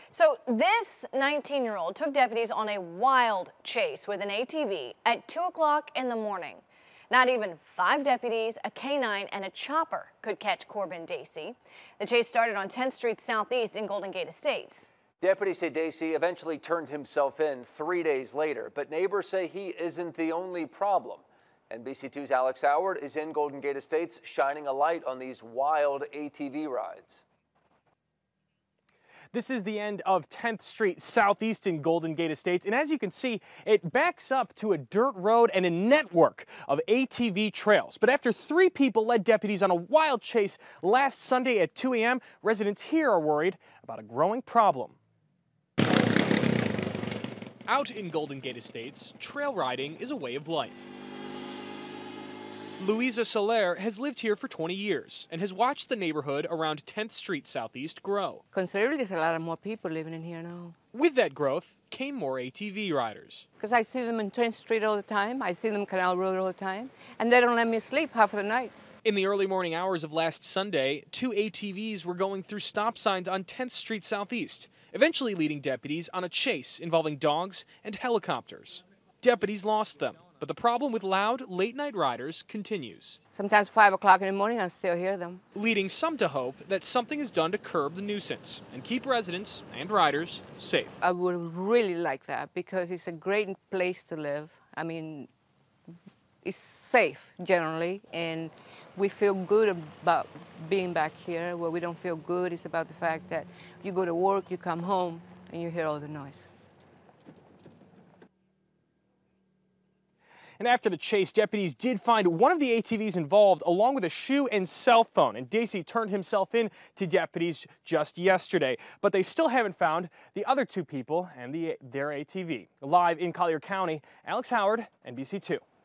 So this 19-year-old took deputies on a wild chase with an ATV at 2 o'clock in the morning. Not even 5 deputies, a K-9, and a chopper could catch Corbin Dacey. The chase started on 10th Street Southeast in Golden Gate Estates. Deputies say Dacey eventually turned himself in 3 days later, but neighbors say he isn't the only problem. NBC2's Alex Howard is in Golden Gate Estates shining a light on these wild ATV rides. This is the end of 10th Street Southeast in Golden Gate Estates, and as you can see, it backs up to a dirt road and a network of ATV trails. But after 3 people led deputies on a wild chase last Sunday at 2 a.m., residents here are worried about a growing problem. Out in Golden Gate Estates, trail riding is a way of life. Louisa Soler has lived here for 20 years and has watched the neighborhood around 10th Street Southeast grow. Considerably, there's a lot of more people living in here now. With that growth came more ATV riders. Because I see them in 10th Street all the time, I see them on Canal Road all the time, and they don't let me sleep half of the nights. In the early morning hours of last Sunday, 2 ATVs were going through stop signs on 10th Street Southeast, eventually leading deputies on a chase involving dogs and helicopters. Deputies lost them, but the problem with loud, late-night riders continues. Sometimes 5 o'clock in the morning, I still hear them. Leading some to hope that something is done to curb the nuisance and keep residents and riders safe. I would really like that because it's a great place to live. I mean, it's safe generally, and we feel good about being back here. Where we don't feel good is about the fact that you go to work, you come home, and you hear all the noise. And after the chase, deputies did find one of the ATVs involved along with a shoe and cell phone. And Dacey turned himself in to deputies just yesterday. But they still haven't found the other 2 people and their ATV. Live in Collier County, Alex Howard, NBC2.